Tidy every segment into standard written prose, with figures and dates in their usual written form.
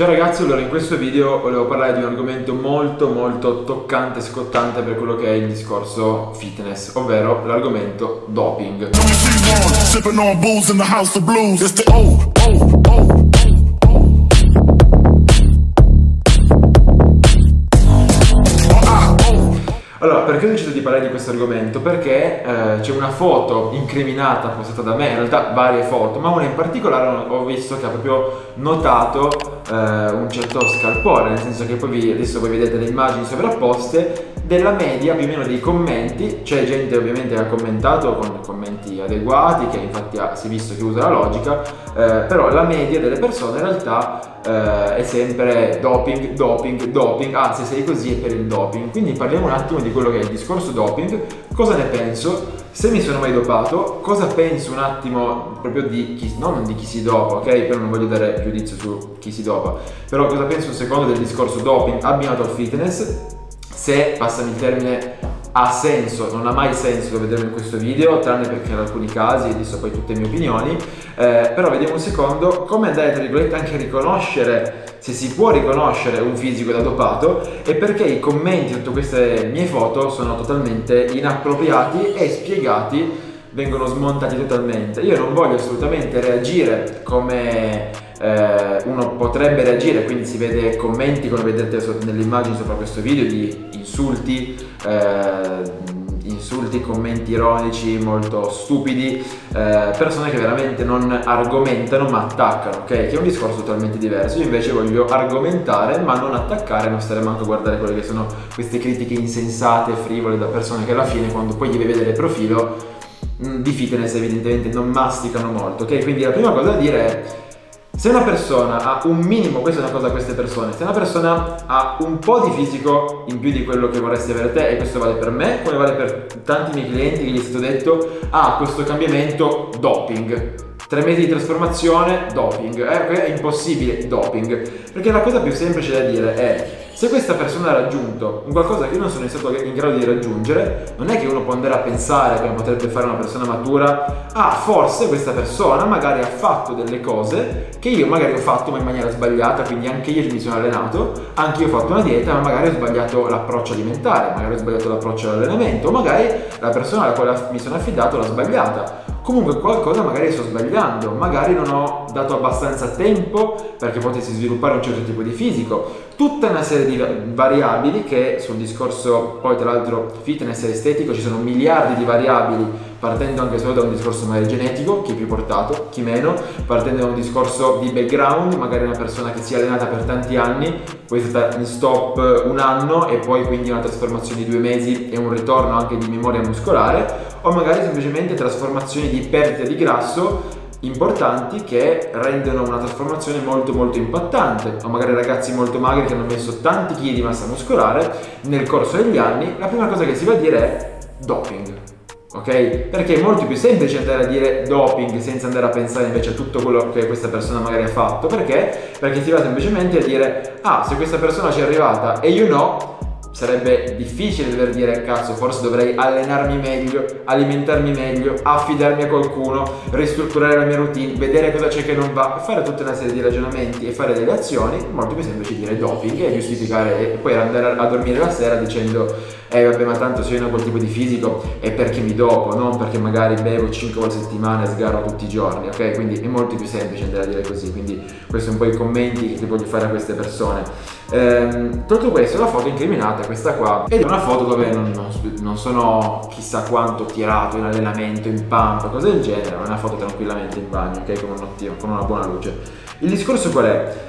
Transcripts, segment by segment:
Ciao ragazzi, allora in questo video volevo parlare di un argomento molto toccante e scottante per quello che è il discorso fitness, ovvero l'argomento doping. Allora, perché ho deciso di parlare di questo argomento? Perché c'è una foto incriminata postata da me, in realtà varie foto, ma una in particolare ho visto che ha proprio notato un certo scalpore, nel senso che poi adesso voi vedete le immagini sovrapposte della media più o meno dei commenti. C'è gente ovviamente che ha commentato con commenti adeguati, che infatti si è visto che usa la logica, però la media delle persone in realtà è sempre doping, ah se sei così è per il doping. Quindi parliamo un attimo di quello che è il discorso doping, cosa ne penso, se mi sono mai dopato, cosa penso un attimo proprio di chi, non di chi si dopa, ok? Però non voglio dare giudizio su chi si dopa, però cosa penso un secondo del discorso doping abbinato al fitness, se, passami il termine, ha senso, non ha mai senso, lo vedremo in questo video, tranne perché in alcuni casi, e adesso poi tutte le mie opinioni, però vediamo un secondo come andare tra virgolette anche a riconoscere, se si può riconoscere un fisico da dopato, e perché i commenti sotto queste mie foto sono totalmente inappropriati e spiegati, vengono smontati totalmente. Io non voglio assolutamente reagire come uno potrebbe reagire, quindi si vede commenti come vedete nelle immagini sopra questo video di insulti, commenti ironici molto stupidi, persone che veramente non argomentano ma attaccano, ok? Che è un discorso totalmente diverso. Io invece voglio argomentare ma non attaccare, non stare manco a guardare quelle che sono queste critiche insensate e frivole da persone che alla fine, quando poi gli devi vedere il profilo di fitness, evidentemente non masticano molto, ok? Quindi la prima cosa da dire è: se una persona ha un minimo, questa è una cosa a queste persone, se una persona ha un po' di fisico in più di quello che vorresti avere te, e questo vale per me come vale per tanti miei clienti, che gli è stato detto questo cambiamento doping, 3 mesi di trasformazione doping, è impossibile doping, perché la cosa più semplice da dire è: se questa persona ha raggiunto un qualcosa che io non sono stato in grado di raggiungere, non è che uno può andare a pensare, come potrebbe fare una persona matura, forse questa persona magari ha fatto delle cose che io magari ho fatto ma in maniera sbagliata, quindi anche io mi sono allenato, anche io ho fatto una dieta, ma magari ho sbagliato l'approccio alimentare, magari ho sbagliato l'approccio all'allenamento, o magari la persona alla quale mi sono affidato l'ha sbagliata. Comunque qualcosa magari sto sbagliando, magari non ho dato abbastanza tempo perché potessi sviluppare un certo tipo di fisico, tutta una serie di variabili che sul discorso poi tra l'altro fitness e estetico ci sono miliardi di variabili, partendo anche solo da un discorso magari genetico, chi è più portato, chi meno, partendo da un discorso di background, magari una persona che si è allenata per tanti anni, poi è stata in stop un anno e poi quindi una trasformazione di 2 mesi e un ritorno anche di memoria muscolare, o magari semplicemente trasformazioni di perdita di grasso importanti che rendono una trasformazione molto impattante, o magari ragazzi molto magri che hanno messo tanti chili di massa muscolare nel corso degli anni. La prima cosa che si va a dire è doping, ok? Perché è molto più semplice andare a dire doping senza andare a pensare invece a tutto quello che questa persona magari ha fatto. Perché? Perché si va semplicemente a dire se questa persona ci è arrivata e io no, sarebbe difficile dover dire cazzo, forse dovrei allenarmi meglio, alimentarmi meglio, affidarmi a qualcuno, ristrutturare la mia routine, vedere cosa c'è che non va, e fare tutta una serie di ragionamenti e fare delle azioni. Molto più semplice dire doping e giustificare, e poi andare a dormire la sera dicendo vabbè, ma tanto se io non ho quel tipo di fisico è perché mi dopo, non perché magari bevo 5 volte a settimana e sgarro tutti i giorni, ok? Quindi è molto più semplice andare a dire così. Quindi questo è un po' i commenti che voglio fare a queste persone. Tutto questo, la foto incriminata è questa qua, ed è una foto dove non sono chissà quanto tirato in allenamento, in pump, cose del genere, è una foto tranquillamente in bagno, ok? Con una buona luce. Il discorso qual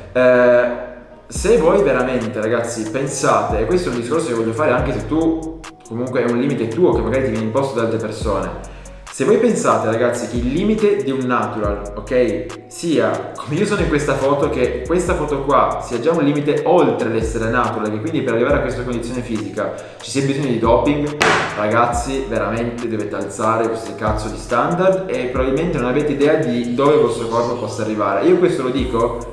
è? Se voi veramente, ragazzi, pensate, e questo è un discorso che voglio fare anche se tu comunque è un limite tuo che magari ti viene imposto da altre persone, se voi pensate, ragazzi, che il limite di un natural, ok, sia come io sono in questa foto, che questa foto qua sia già un limite oltre l'essere natural, che quindi per arrivare a questa condizione fisica ci sia bisogno di doping, ragazzi, veramente dovete alzare questi cazzo di standard e probabilmente non avete idea di dove il vostro corpo possa arrivare. Io questo lo dico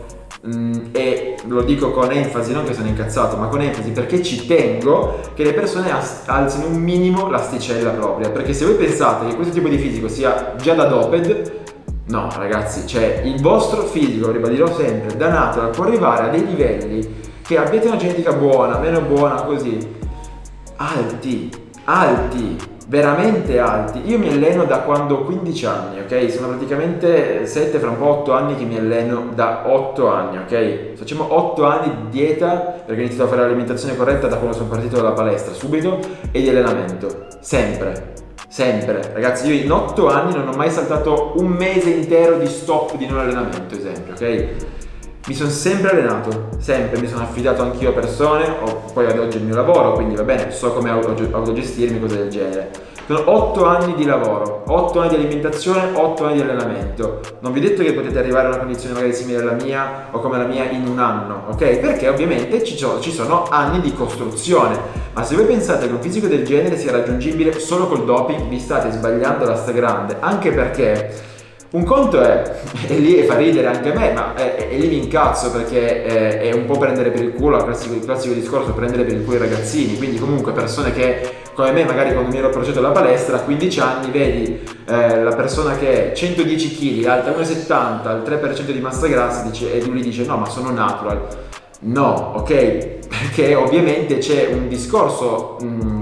e lo dico con enfasi, non che sono incazzato, ma con enfasi, perché ci tengo che le persone alzino un minimo l'asticella propria, perché se voi pensate che questo tipo di fisico sia già da doped, No, ragazzi, cioè il vostro fisico, ribadirò sempre, da natural può arrivare a dei livelli che abbiate una genetica buona, meno buona, così, alti, veramente alti. Io mi alleno da quando ho 15 anni, ok? Sono praticamente 7, fra un po' 8 anni che mi alleno, da 8 anni, ok? Facciamo 8 anni di dieta, perché ho iniziato a fare l'alimentazione corretta da quando sono partito dalla palestra, subito, e di allenamento, sempre, ragazzi. Io in 8 anni non ho mai saltato un mese intero di stop di non allenamento, esempio, ok? Mi sono sempre allenato, sempre, mi sono affidato anch'io a persone, poi ad oggi è il mio lavoro, quindi va bene, so come autogestirmi, cose del genere. Sono 8 anni di lavoro, 8 anni di alimentazione, 8 anni di allenamento. Non vi ho detto che potete arrivare a una condizione magari simile alla mia o come la mia in un anno, ok? Perché ovviamente ci sono anni di costruzione. Ma se voi pensate che un fisico del genere sia raggiungibile solo col doping, vi state sbagliando la stragrande, anche perché un conto è, e lì fa ridere anche a me, ma e lì mi incazzo perché è un po' prendere per il culo, il classico discorso, prendere per il culo i ragazzini, quindi comunque persone che come me magari quando mi ero approcciato alla palestra a 15 anni vedi la persona che è 110 kg, alta 1,70, al 3% di massa grassa, e lui dice no, ma sono natural. No, ok? Perché ovviamente c'è un discorso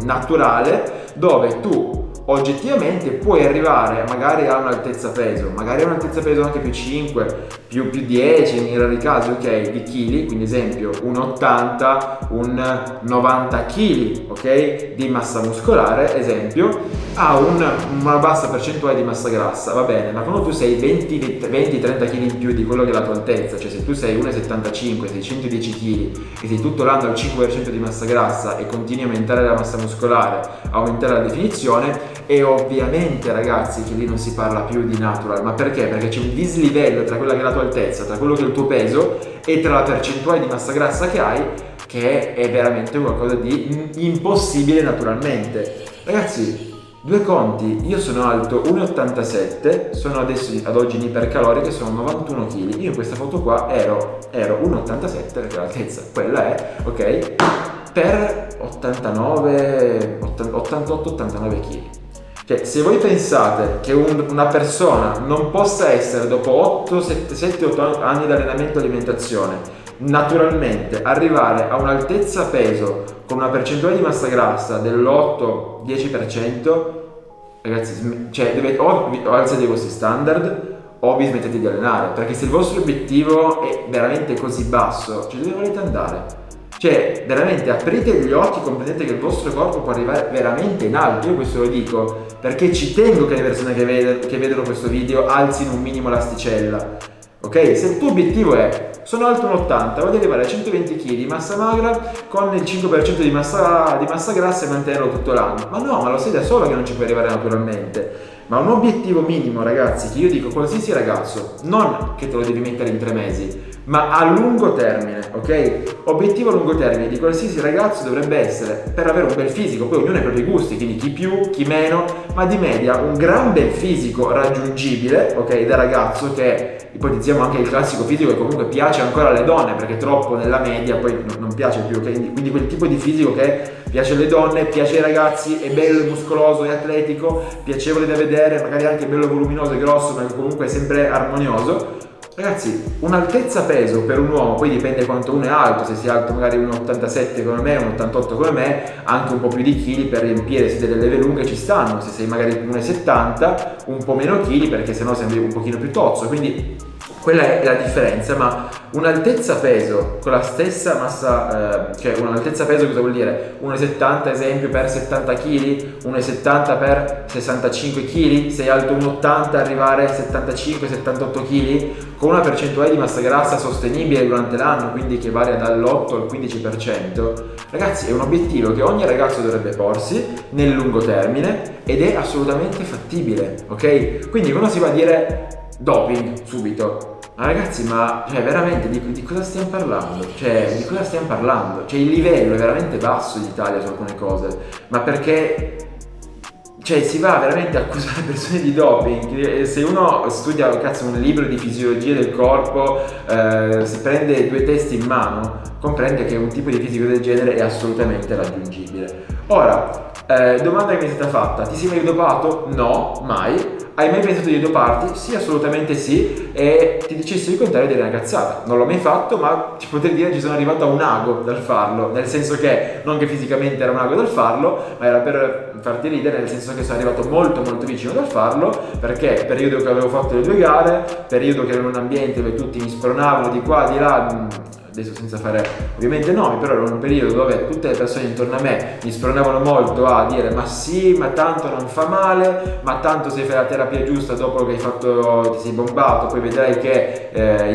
naturale dove tu oggettivamente puoi arrivare magari a un'altezza peso, anche più 5, più 10 in rari casi, ok, di chili, quindi esempio un 80, un 90 kg, ok, di massa muscolare, esempio, a una bassa percentuale di massa grassa, va bene, ma quando tu sei 20-30 kg in più di quello che è la tua altezza, cioè se tu sei 1,75, sei 110 kg e sei tutto l'anno al 5% di massa grassa e continui a aumentare la massa muscolare, aumentare la definizione, e ovviamente ragazzi che lì non si parla più di natural, ma perché? Perché c'è un dislivello tra quella che è la tua altezza, tra quello che è il tuo peso e tra la percentuale di massa grassa che hai, che è veramente qualcosa di impossibile naturalmente. Ragazzi, due conti, io sono alto 1,87, sono adesso ad oggi in ipercaloriche, sono 91 kg, io in questa foto qua ero 1,87 perché l'altezza quella è, ok, per 88-89 kg. Cioè, se voi pensate che una persona non possa essere dopo 7-8 anni di allenamento e alimentazione naturalmente arrivare a un'altezza peso con una percentuale di massa grassa dell'8-10%, ragazzi, cioè o alzate i vostri standard o vi smettete di allenare, perché se il vostro obiettivo è veramente così basso, cioè dove volete andare? Cioè, veramente aprite gli occhi, comprendete che il vostro corpo può arrivare veramente in alto. Io questo lo dico perché ci tengo che le persone che vedono questo video alzino un minimo l'asticella, ok? Se il tuo obiettivo è sono alto 1,80, voglio arrivare a 120 kg di massa magra con il 5% di massa grassa e mantenerlo tutto l'anno, ma no, ma lo sai da solo che non ci puoi arrivare naturalmente. Ma un obiettivo minimo, ragazzi, che io dico qualsiasi ragazzo, non che te lo devi mettere in 3 mesi, ma a lungo termine, ok? Obiettivo a lungo termine di qualsiasi ragazzo dovrebbe essere, per avere un bel fisico, poi ognuno ha i propri gusti, quindi chi più, chi meno, ma di media un gran bel fisico raggiungibile, ok, da ragazzo, che ipotizziamo anche il classico fisico che comunque piace ancora alle donne, perché troppo nella media poi non piace più, ok? Quindi quel tipo di fisico che piace alle donne, piace ai ragazzi, è bello, è muscoloso, è atletico, piacevole da vedere, magari anche bello voluminoso e grosso, ma comunque è sempre armonioso. Ragazzi, un'altezza peso per un uomo, poi dipende quanto uno è alto, se si è alto magari 1,87 come me, 1,88 come me, anche un po' più di chili per riempire delle leve lunghe ci stanno, se sei magari 1,70 un po' meno chili perché sennò sembri un pochino più tozzo, quindi quella è la differenza. Ma un'altezza peso con la stessa massa, cioè un'altezza peso cosa vuol dire? 1,70 esempio per 70 kg, 1,70 per 65 kg, sei alto 1,80 arrivare a 75-78 kg con una percentuale di massa grassa sostenibile durante l'anno, quindi che varia dall'8 al 15%. Ragazzi, è un obiettivo che ogni ragazzo dovrebbe porsi nel lungo termine ed è assolutamente fattibile, ok? Quindi quando si va a dire doping subito, ma ragazzi, ma cioè, veramente di cosa stiamo parlando? Cioè, di cosa stiamo parlando? Cioè, il livello è veramente basso in Italia su alcune cose, ma perché cioè si va veramente a accusare persone di doping. Se uno studia un libro di fisiologia del corpo, si prende 2 testi in mano, comprende che un tipo di fisico del genere è assolutamente raggiungibile. Ora, domanda che mi è stata fatta: ti sei mai dopato? No, mai. hai mai pensato di doparti? Sì, assolutamente sì, e ti dicessi il contrario direi una cazzata. Non l'ho mai fatto, ma ti potrei dire ci sono arrivato a un ago dal farlo, nel senso che non che fisicamente era un ago dal farlo, ma era per farti ridere, nel senso che sono arrivato molto molto vicino dal farlo, perché periodo che avevo fatto le 2 gare, periodo che ero in un ambiente dove tutti mi spronavano di qua, di là, adesso senza fare ovviamente nomi, però era un periodo dove tutte le persone intorno a me mi spronavano molto a dire ma sì, ma tanto non fa male, ma tanto se fai la terapia giusta dopo che hai fatto, ti sei bombato, poi vedrai che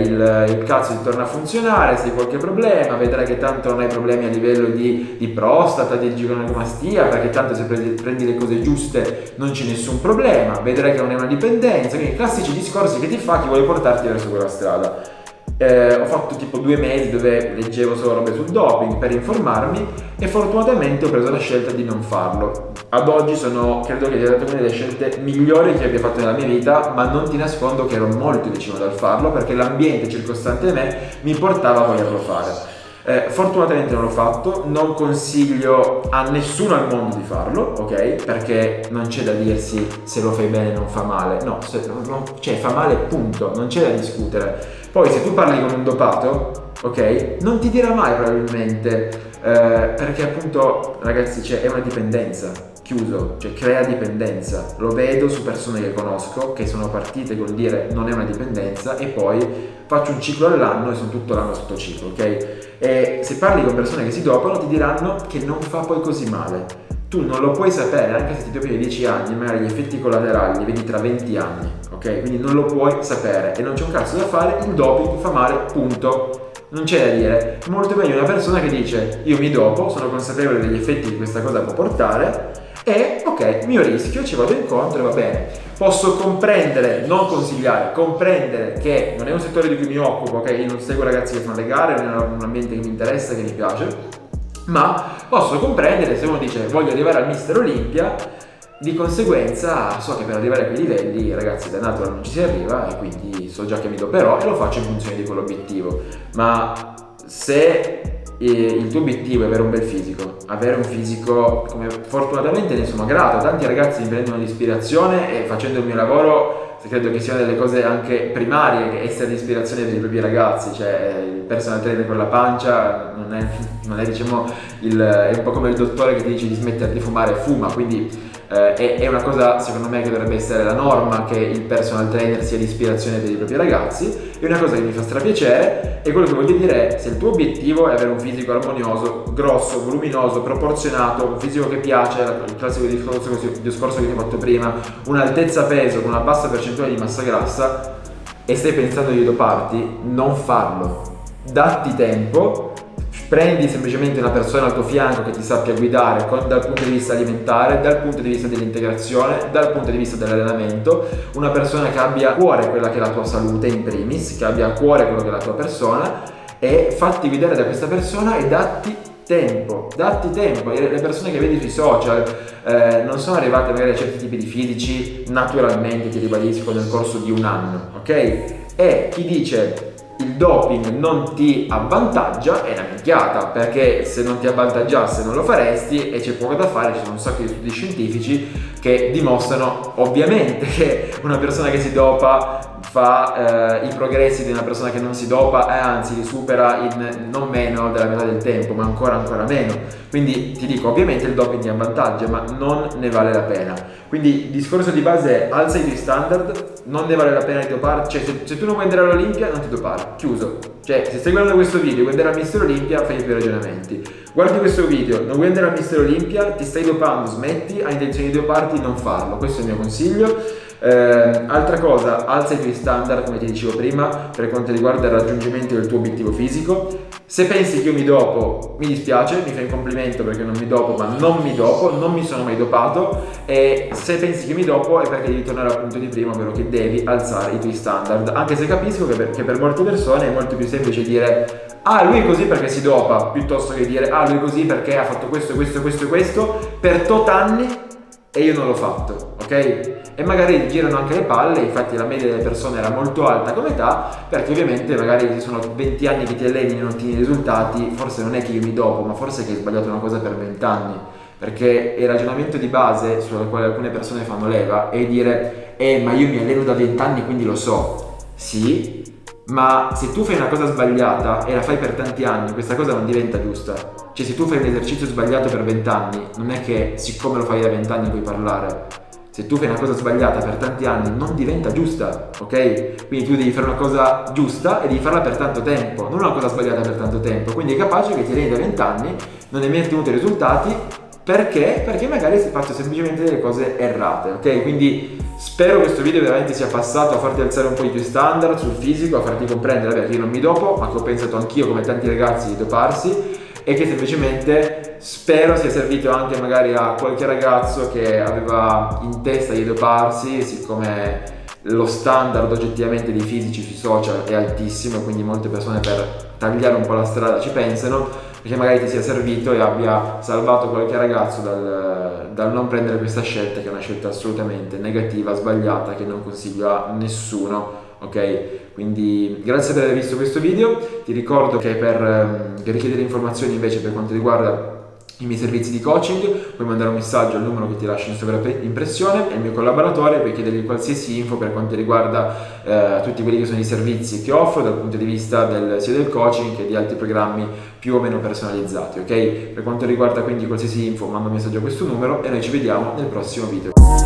il cazzo ti torna a funzionare, se hai qualche problema, vedrai che tanto non hai problemi a livello di prostata, di ginecomastia, perché tanto se prendi le cose giuste non c'è nessun problema, vedrai che non è una dipendenza, quindi classici discorsi che ti fa chi vuole portarti verso quella strada. Ho fatto tipo 2 mesi dove leggevo solo robe sul doping per informarmi e fortunatamente ho preso la scelta di non farlo. Ad oggi credo che sia stata una delle scelte migliori che abbia fatto nella mia vita, ma non ti nascondo che ero molto vicino dal farlo perché l'ambiente circostante a me mi portava a volerlo fare. Fortunatamente non l'ho fatto, non consiglio a nessuno al mondo di farlo, ok? Perché non c'è da dirsi se lo fai bene non fa male, no, cioè fa male punto, non c'è da discutere. Poi se tu parli con un dopato, ok? Non ti dirà mai probabilmente, perché appunto ragazzi è una dipendenza, chiuso, cioè crea dipendenza. Lo vedo su persone che conosco che sono partite col dire non è una dipendenza e poi faccio un ciclo all'anno e sono tutto l'anno sotto ciclo, ok? E se parli con persone che si dopano ti diranno che non fa poi così male. Tu non lo puoi sapere, anche se ti dopi 10 anni, magari gli effetti collaterali li vedi tra 20 anni, ok? Quindi non lo puoi sapere e non c'è un cazzo da fare, il doping fa male, punto. Non c'è da dire. È molto meglio una persona che dice io mi dopo, sono consapevole degli effetti che questa cosa può portare e ok, mio rischio, ci vado incontro e va bene. Posso comprendere, non consigliare, comprendere che non è un settore di cui mi occupo, ok? Io non seguo ragazzi che fanno le gare, non è un ambiente che mi interessa, che mi piace, ma posso comprendere se uno dice voglio arrivare al Mister Olympia, di conseguenza so che per arrivare a quei livelli ragazzi da natural non ci si arriva e quindi so già che mi doperò e lo faccio in funzione di quell'obiettivo. Ma se il tuo obiettivo è avere un bel fisico, avere un fisico come fortunatamente ne sono grato, tanti ragazzi mi prendono l'ispirazione e facendo il mio lavoro credo che siano delle cose anche primarie, che essere di ispirazione per i propri ragazzi, cioè il personal trainer con la pancia non è diciamo è un po' come il dottore che ti dice di smettere di fumare e fuma, quindi è una cosa secondo me che dovrebbe essere la norma, che il personal trainer sia di ispirazione per i propri ragazzi. È una cosa che mi fa strapiacere e quello che voglio dire è se il tuo obiettivo è avere un fisico armonioso, grosso, voluminoso, proporzionato, un fisico che piace, il classico discorso che ti ho fatto prima, un'altezza peso con una bassa percentuale di massa grassa e stai pensando di doparti, non farlo, datti tempo. Prendi semplicemente una persona al tuo fianco che ti sappia guidare dal punto di vista alimentare, dal punto di vista dell'integrazione, dal punto di vista dell'allenamento, una persona che abbia a cuore quella che è la tua salute in primis, che abbia a cuore quello che è la tua persona e fatti guidare da questa persona e datti tempo. Le persone che vedi sui social non sono arrivate magari a certi tipi di fisici naturalmente, ti ribadisco, nel corso di un anno, ok? E chi dice il doping non ti avvantaggia è una minchiata, perché se non ti avvantaggiasse non lo faresti e c'è poco da fare. Ci sono un sacco di studi scientifici che dimostrano ovviamente che una persona che si dopa fa i progressi di una persona che non si dopa e anzi li supera in non meno della metà del tempo, ma ancora meno. Quindi ti dico, ovviamente il doping ti avvantaggia, ma non ne vale la pena. Quindi il discorso di base è alza i tuoi standard, non ne vale la pena di dopare, cioè se tu non vuoi andare all'Olimpia non ti dopare, chiuso. Cioè se stai guardando questo video e vuoi andare al Mister Olympia fai i tuoi ragionamenti. Guardi questo video, non vuoi andare al Mister Olympia, ti stai dopando, smetti, hai intenzione di doparti, non farlo, questo è il mio consiglio. Altra cosa, alza i tuoi standard come ti dicevo prima per quanto riguarda il raggiungimento del tuo obiettivo fisico. Se pensi che io mi dopo, mi dispiace, mi fai un complimento perché non mi dopo, ma non mi dopo, non mi sono mai dopato. E se pensi che mi dopo è perché devi tornare al punto di prima, ovvero che devi alzare i tuoi standard, anche se capisco che per molte persone è molto più semplice dire ah lui è così perché si dopa, piuttosto che dire ah lui è così perché ha fatto questo per tot anni e io non l'ho fatto, ok? E magari girano anche le palle, infatti la media delle persone era molto alta come età, perché ovviamente magari se sono 20 anni che ti alleni e non ottieni risultati, forse non è che io mi dopo, ma forse è che hai sbagliato una cosa per 20 anni, perché il ragionamento di base sulla quale alcune persone fanno leva è dire ma io mi alleno da 20 anni quindi lo so. Sì, ma se tu fai una cosa sbagliata e la fai per tanti anni, questa cosa non diventa giusta. Cioè se tu fai un esercizio sbagliato per 20 anni, non è che siccome lo fai da 20 anni puoi parlare. Se tu fai una cosa sbagliata per tanti anni non diventa giusta, ok? Quindi tu devi fare una cosa giusta e devi farla per tanto tempo, non una cosa sbagliata per tanto tempo. Quindi è capace che ti alleni da 20 anni, non hai mai ottenuto i risultati, perché? Perché magari si fatto semplicemente delle cose errate, ok? Quindi spero questo video veramente sia passato a farti alzare un po' i tuoi standard sul fisico, a farti comprendere, vabbè, che io non mi dopo, ma che ho pensato anch'io come tanti ragazzi di doparsi, e che semplicemente spero sia servito anche magari a qualche ragazzo che aveva in testa di doparsi, siccome lo standard oggettivamente dei fisici sui social è altissimo, quindi molte persone per tagliare un po' la strada ci pensano, perché magari ti sia servito e abbia salvato qualche ragazzo dal non prendere questa scelta, che è una scelta assolutamente negativa, sbagliata, che non consiglio a nessuno, ok? Quindi grazie per aver visto questo video. Ti ricordo che per richiedere informazioni invece per quanto riguarda i miei servizi di coaching puoi mandare un messaggio al numero che ti lascio in sovraimpressione, è il mio collaboratore, puoi chiedergli qualsiasi info per quanto riguarda tutti quelli che sono i servizi che offro dal punto di vista sia del coaching che di altri programmi più o meno personalizzati, ok? Per quanto riguarda quindi qualsiasi info manda un messaggio a questo numero e noi ci vediamo nel prossimo video.